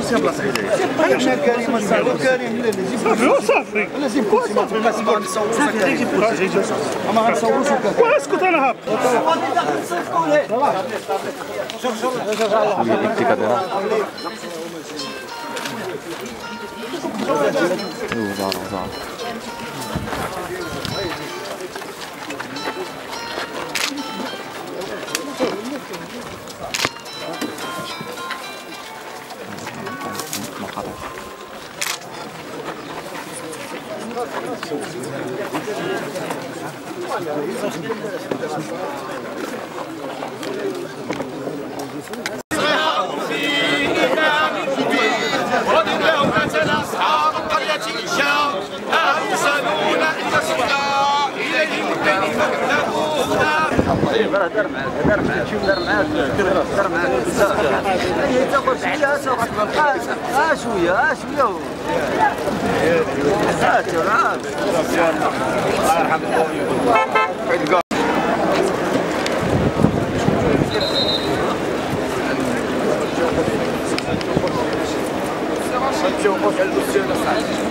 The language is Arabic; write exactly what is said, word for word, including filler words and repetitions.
كرسي بلاصه حنا كريم صافي كريم لا صافي صافي لازم كرسي ما تبغيش صافي غير جيب كرسي غير جيب ما غنصوروش وكذا اسكت انا هابط شوف شوف دار دار معاك دار معاك شوف دار معاك دار معاك هي تاخذ عليها تاخذ ها شويه ها شويه ساتر معاك الله يرحم تشوفوا على الدوسيه